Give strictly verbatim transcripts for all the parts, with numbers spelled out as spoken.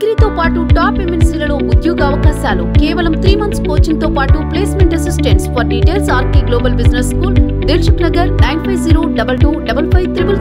డిగ్రీతో పాటు టాప్ ఎంఎన్సీలలో ఉద్యోగ అవకాశాలు కేవలం త్రీ మంత్స్ కోచింగ్ తో పాటు placement assistants. For details RK global business school, Dilsukhnagar, nine five zero double two double five triple.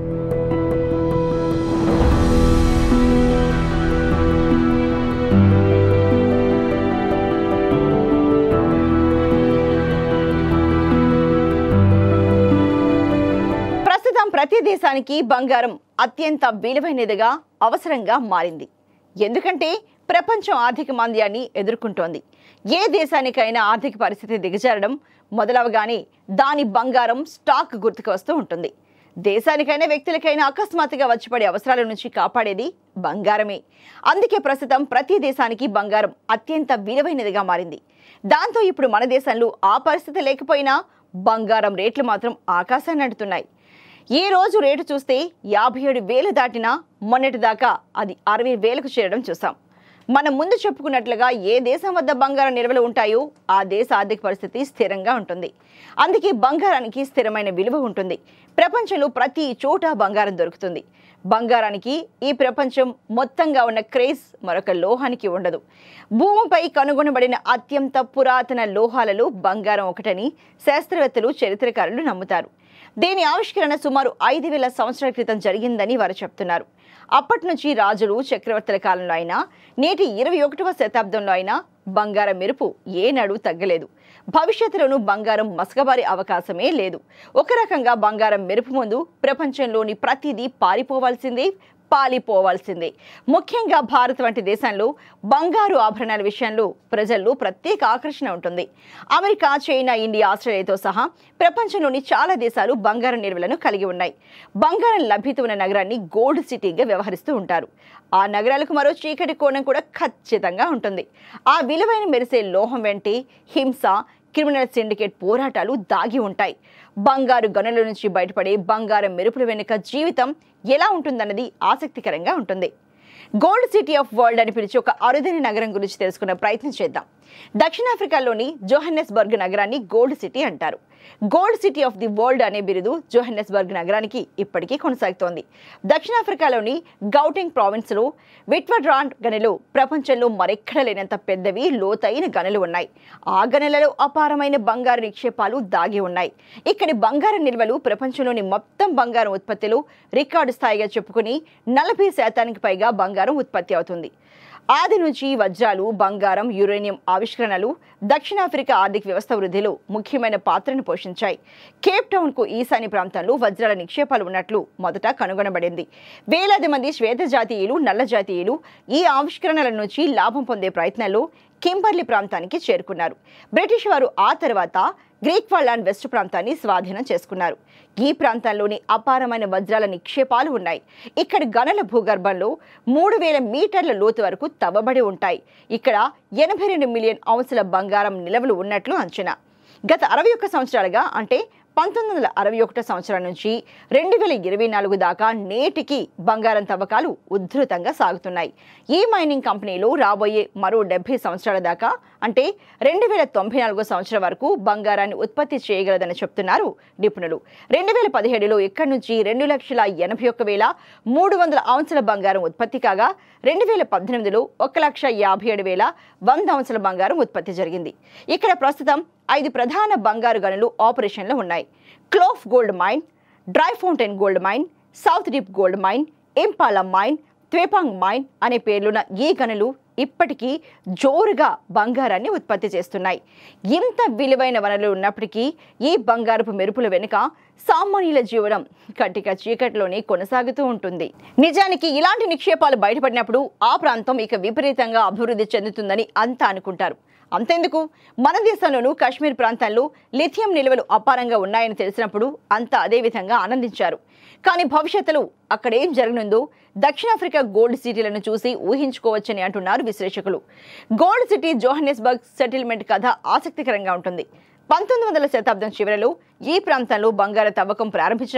ప్రతి దేశానికి బంగారం అత్యంత విలువైనదిగా అవసరంగా మారింది. ఎందుకంటే ప్రపంచం ఆర్థిక మాంద్యాన్ని ఎదుర్కొంటోంది. ఏ దేశానికైనా ఆర్థిక పరిస్థితి దిగజారడం మొదలవగానే దాని బంగారం స్టాక్ గుర్తుకు వస్తూ ఉంటుంది. దేశానికైనా వ్యక్తులకైనా అకస్మాత్తుగా వచ్చిపడే అవసరాల నుంచి కాపాడేది బంగారమే. అందుకే ప్రస్తుతం ప్రతి దేశానికి బంగారం అత్యంత విలువైనదిగా మారింది. దాంతో ఇప్పుడు మన దేశంలో ఆ పరిస్థితి లేకపోయినా బంగారం రేట్లు మాత్రం ఆకాశాన్ని అంటున్నాయి. ఈ రోజు రేటు చూస్తే యాభై ఏడు వేలు దాటినా మొన్నటి దాకా అది అరవై వేలకు చేరడం చూసాం. మనం ముందు చెప్పుకున్నట్లుగా ఏ దేశం వద్ద బంగారం నిల్వలు ఉంటాయో ఆ దేశ ఆర్థిక పరిస్థితి స్థిరంగా ఉంటుంది. అందుకే బంగారానికి స్థిరమైన విలువ ఉంటుంది. ప్రపంచంలో ప్రతి చోట బంగారం దొరుకుతుంది. బంగారానికి ఈ ప్రపంచం మొత్తంగా ఉన్న క్రేజ్ మరొక లోహానికి ఉండదు. భూమిపై కనుగొనబడిన అత్యంత పురాతన లోహాలలో బంగారం ఒకటని శాస్త్రవేత్తలు, చరిత్రకారులు నమ్ముతారు. దీని ఆవిష్కరణ సుమారు ఐదు వేల సంవత్సరాల క్రితం జరిగిందని వారు చెప్తున్నారు. అప్పటి నుంచి రాజులు, చక్రవర్తుల కాలంలో అయినా నేటి ఇరవై ఒకటవ శతాబ్దంలో అయినా బంగారం మెరుపు ఏనాడు తగ్గలేదు. భవిష్యత్తులోనూ బంగారం మసకబారే అవకాశమే లేదు. ఒక రకంగా బంగారం మెరుపు ముందు ప్రపంచంలోని ప్రతిదీ పారిపోవాల్సిందే, పాలిపోవాల్సిందే. ముఖ్యంగా భారత్ వంటి దేశంలో బంగారు ఆభరణాల విషయంలో ప్రజల్లో ప్రత్యేక ఆకర్షణ ఉంటుంది. అమెరికా, చైనా, ఇండియా, ఆస్ట్రేలియాతో సహా ప్రపంచంలోని చాలా దేశాలు బంగారం నిల్వలను కలిగి ఉన్నాయి. బంగారం లభ్యత ఉన్న నగరాన్ని గోల్డ్ సిటీగా వ్యవహరిస్తూ ఉంటారు. ఆ నగరాలకు మరో చీకటి కోణం కూడా ఖచ్చితంగా ఉంటుంది. ఆ విలువైన మెరిసే లోహం వెంటే హింస, క్రిమినల్ సిండికేట్ పోరాటాలు దాగి ఉంటాయి. బంగారు గనుల నుంచి బయటపడే బంగారం మెరుపుల వెనుక జీవితం ఎలా ఉంటుందన్నది ఆసక్తికరంగా ఉంటుంది. గోల్డ్ సిటీ ఆఫ్ వరల్డ్ అని పిలిచి ఒక అరుదైన నగరం గురించి తెలుసుకునే ప్రయత్నం చేద్దాం. దక్షిణాఫ్రికాలోని జోహన్నెస్బర్గ్ నగరాన్ని గోల్డ్ సిటీ అంటారు. Gold city of the world అనే బిరుదు జోహన్నెస్బర్గ్ నగరానికి ఇప్పటికీ కొనసాగుతోంది. దక్షిణాఫ్రికాలోని గౌటింగ్ ప్రావిన్స్ లో విట్వాడ్రాండ్ గనులు ప్రపంచంలో మరెక్కడ లేనంత పెద్దవి, లోతైన గనులు ఉన్నాయి. ఆ గనులలో అపారమైన బంగారు నిక్షేపాలు దాగి ఉన్నాయి. ఇక్కడి బంగారం నిల్వలు ప్రపంచంలోని మొత్తం బంగారం ఉత్పత్తిలో రికార్డు స్థాయిగా చెప్పుకుని నలభై శాతానికి పైగా బంగారం ఉత్పత్తి అవుతుంది. ఆది నుంచి వజ్రాలు, బంగారం, యురేనియం ఆవిష్కరణలు దక్షిణాఫ్రికా ఆర్థిక వ్యవస్థ వృద్ధిలో ముఖ్యమైన పాత్రను పోషించాయి. కేప్ టౌన్ కు ఈశాన్య ప్రాంతంలో వజ్రాల నిక్షేపాలు ఉన్నట్లు మొదట కనుగొనబడింది. వేలాది మంది శ్వేత జాతీయులు, నల్ల జాతీయులు ఈ ఆవిష్కరణల నుంచి లాభం పొందే ప్రయత్నంలో కింబర్లీ ప్రాంతానికి చేరుకున్నారు. బ్రిటిష్ వారు ఆ తర్వాత గ్రీక్ ల్యాండ్ వెస్ట్ ప్రాంతాన్ని స్వాధీనం చేసుకున్నారు. ఈ ప్రాంతాల్లోని అపారమైన వజ్రాల నిక్షేపాలు ఉన్నాయి. ఇక్కడ గనుల భూగర్భంలో మూడు వేల మీటర్ల లోతు వరకు తవ్వబడి ఉంటాయి. ఇక్కడ ఎనభై రెండు మిలియన్ ఔన్సుల బంగారం నిల్వలు ఉన్నట్లు అంచనా. గత అరవై ఒక్క సంవత్సరాలుగా అంటే పంతొమ్మిది వందల అరవై ఒకటో సంవత్సరం నుంచి రెండు వేల ఇరవై నాలుగు దాకా నేటికి బంగారం తవ్వకాలు ఉధృతంగా సాగుతున్నాయి. ఈ మైనింగ్ కంపెనీలు రాబోయే మరో డెబ్బై సంవత్సరాల దాకా అంటే రెండు వేల తొంభై నాలుగో సంవత్సరం వరకు బంగారాన్ని ఉత్పత్తి చేయగలదని చెప్తున్నారు నిపుణులు. రెండు వేల పదిహేడులో ఇక్కడి నుంచి రెండు లక్షల ఎనభై ఒక్క వేల మూడు వందల ఔన్సుల బంగారం ఉత్పత్తి కాగా రెండు వేల పద్దెనిమిదిలో ఒక లక్ష యాభై ఏడు వేల వంద ఔన్సుల బంగారం ఉత్పత్తి జరిగింది. ఇక్కడ ప్రస్తుతం ఐదు ప్రధాన బంగారు గనులు ఆపరేషన్లో ఉన్నాయి. Kloof gold mine, Driefontein gold mine, South Deep gold mine, Impala mine, Tshepong mine అనే పేర్లున్న ఈ గనులు ఇప్పటికీ జోరుగా బంగారాన్ని ఉత్పత్తి చేస్తున్నాయి. ఇంత విలువైన వనరులు ఉన్నప్పటికీ ఈ బంగారపు మెరుపుల వెనుక సామాన్యుల జీవనం కట్టిక చీకటిలోనే కొనసాగుతూ ఉంటుంది. నిజానికి ఇలాంటి నిక్షేపాలు బయటపడినప్పుడు ఆ ప్రాంతం ఇక విపరీతంగా అభివృద్ధి చెందుతుందని అంతా అనుకుంటారు. అంతెందుకు, మన దేశంలోనూ కాశ్మీర్ ప్రాంతాల్లో లిథియం నిల్వలు అపారంగా ఉన్నాయని తెలిసినప్పుడు అంతా అదే విధంగా ఆనందించారు. కానీ భవిష్యత్తులో అక్కడేం జరగనుందో దక్షిణాఫ్రికా గోల్డ్ సిటీలను చూసి ఊహించుకోవచ్చని అంటున్నారు విశ్లేషకులు. గోల్డ్ సిటీ జోహన్నెస్బర్గ్ సెటిల్మెంట్ కథ ఆసక్తికరంగా ఉంటుంది. పంతొమ్మిది వందల శతాబ్దం చివరలో ఈ ప్రాంతంలో బంగారు తవ్వకం ప్రారంభించినప్పుడు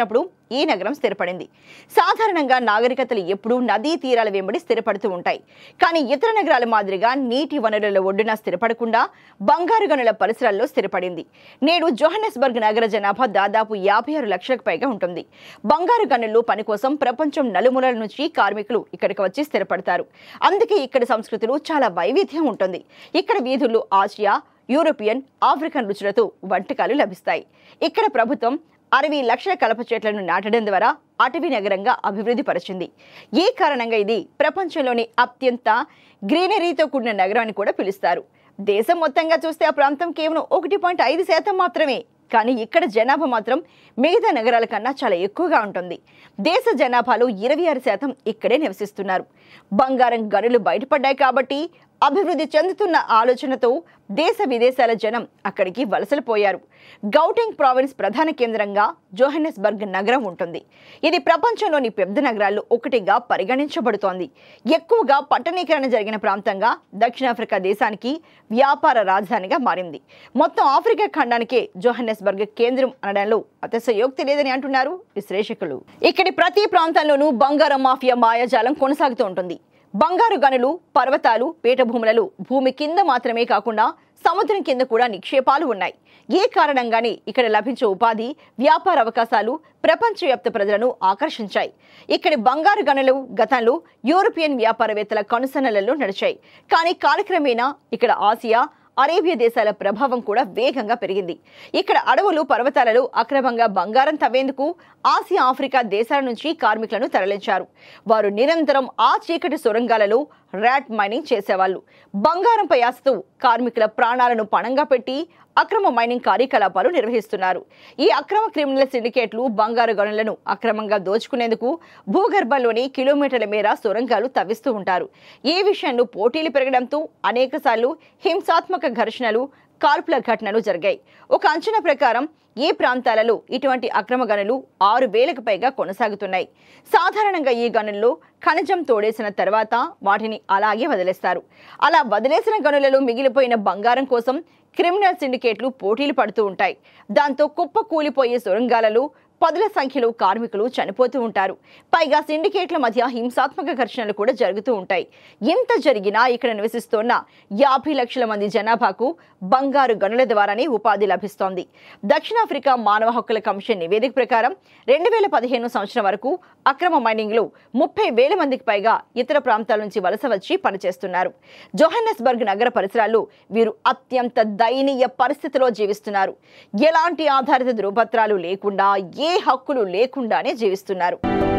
ఈ నగరం స్థిరపడింది. సాధారణంగా నాగరికతలు ఎప్పుడూ నదీ తీరాల వెంబడి స్థిరపడుతూ ఉంటాయి. కానీ ఇతర నగరాల మాదిరిగా నీటి వనరుల ఒడ్డున స్థిరపడకుండా బంగారు గనుల పరిసరాల్లో స్థిరపడింది. నేడు జోహన్నెస్బర్గ్ నగర జనాభా దాదాపు యాభై ఆరు లక్షలకు పైగా ఉంటుంది. బంగారు గనుల్లో పని కోసం ప్రపంచం నలుమూలల నుంచి కార్మికులు ఇక్కడికి వచ్చి స్థిరపడతారు. అందుకే ఇక్కడ సంస్కృతిలో చాలా వైవిధ్యం ఉంటుంది. ఇక్కడ వీధుల్లో ఆసియా, యూరోపియన్, ఆఫ్రికన్ రుచులతో వంటకాలు లభిస్తాయి. ఇక్కడ ప్రభుత్వం అరవై లక్షల కలప చెట్లను నాటడం ద్వారా అటవీ నగరంగా అభివృద్ధి పరిచింది. ఈ కారణంగా ఇది ప్రపంచంలోని అత్యంత గ్రీనరీతో కూడిన నగరం అని కూడా పిలుస్తారు. దేశం మొత్తంగా చూస్తే ఆ ప్రాంతం కేవలం ఒకటి పాయింట్ ఐదు శాతం మాత్రమే. కానీ ఇక్కడ జనాభా మాత్రం మిగతా నగరాల కన్నా చాలా ఎక్కువగా ఉంటుంది. దేశ జనాభాలో ఇరవై ఆరు శాతం ఇక్కడే నివసిస్తున్నారు. బంగారం గనులు బయటపడ్డాయి కాబట్టి అభివృద్ధి చెందుతున్న ఆలోచనతో దేశ విదేశాల జనం అక్కడికి వలసలు పోయారు. గౌటింగ్ ప్రావిన్స్ ప్రధాన కేంద్రంగా జోహన్నెస్బర్గ్ నగరం ఉంటుంది. ఇది ప్రపంచంలోని పెద్ద నగరాల్లో ఒకటిగా పరిగణించబడుతోంది. ఎక్కువగా పట్టణీకరణ జరిగిన ప్రాంతంగా దక్షిణాఫ్రికా దేశానికి వ్యాపార రాజధానిగా మారింది. మొత్తం ఆఫ్రికా ఖండానికే జోహన్నెస్బర్గ్ కేంద్రం అనడంలో అతిశయోక్తి లేదని అంటున్నారు విశ్లేషకులు. ఇక్కడి ప్రతి ప్రాంతంలోనూ బంగారం మాఫియా మాయాజాలం కొనసాగుతూ ఉంటుంది. బంగారు గనులు, పర్వతాలు, పీఠభూములలో భూమి కింద మాత్రమే కాకుండా సముద్రం కింద కూడా నిక్షేపాలు ఉన్నాయి. ఏ కారణంగానే ఇక్కడ లభించే ఉపాధి, వ్యాపార అవకాశాలు ప్రపంచవ్యాప్త ప్రజలను ఆకర్షించాయి. ఇక్కడి బంగారు గనులు గతంలో యూరోపియన్ వ్యాపారవేత్తల కనుసన్నలలో నడిచాయి. కానీ కాలక్రమేణా ఇక్కడ ఆసియా, అరేబియా దేశాల ప్రభావం కూడా వేగంగా పెరిగింది. ఇక్కడ అడవులు, పర్వతాలలో అక్రమంగా బంగారం తవ్వేందుకు ఆసియా, ఆఫ్రికా దేశాల నుంచి కార్మికులను తరలించారు. వారు నిరంతరం ఆ చీకటి సొరంగాలలో ర్యాట్ మైనింగ్ చేసేవాళ్ళు. బంగారంపై ఆశతో కార్మికుల ప్రాణాలను పణంగా పెట్టి అక్రమ మైనింగ్ కార్యకలాపాలు నిర్వహిస్తున్నారు. ఈ అక్రమ క్రిమినల్ సిండికేట్లు బంగారు గనులను అక్రమంగా దోచుకునేందుకు భూగర్భంలోని కిలోమీటర్ల మేర సొరంగాలు తవ్విస్తూ ఉంటారు. ఈ విషయంలో పోటీలు పెరగడంతో అనేక సార్లు హింసాత్మక ఘర్షణలు, కాల్పుల ఘటనలు జరిగాయి. ఒక అంచనా ప్రకారం ఈ ప్రాంతాలలో ఇటువంటి అక్రమ గనులు ఆరు వేలకు పైగా కొనసాగుతున్నాయి. సాధారణంగా ఈ గనుల్లో ఖనిజం తోడేసిన తర్వాత వాటిని అలాగే వదిలేస్తారు. అలా వదిలేసిన గనులలో మిగిలిపోయిన బంగారం కోసం క్రిమినల్ సిండికేట్లు పోటీలు పడుతూ ఉంటాయి. దాంతో కుప్ప కూలిపోయే సొరంగాలలో పదుల సంఖ్యలో కార్మికులు చనిపోతూ ఉంటారు. పైగా సిండికేట్ల మధ్య హింసాత్మక ఘర్షణలు కూడా జరుగుతూ ఉంటాయి. ఎంత జరిగినా ఇక్కడ నివసిస్తోన్న యాభై లక్షల మంది జనాభాకు బంగారు గనుల ద్వారానే ఉపాధి లభిస్తోంది. దక్షిణాఫ్రికా మానవ హక్కుల కమిషన్ నివేదిక ప్రకారం రెండు వేల పదిహేను సంవత్సరం వరకు అక్రమ మైనింగ్ లో ముప్పై వేల మందికి పైగా ఇతర ప్రాంతాల నుంచి వలస వచ్చి పనిచేస్తున్నారు. జోహన్నెస్బర్గ్ నగర పరిసరాల్లో వీరు అత్యంత దయనీయ పరిస్థితిలో జీవిస్తున్నారు. ఎలాంటి ఆధారిత ధృవపత్రాలు లేకుండా, ఏ హక్కులు లేకుండానే జీవిస్తున్నారు.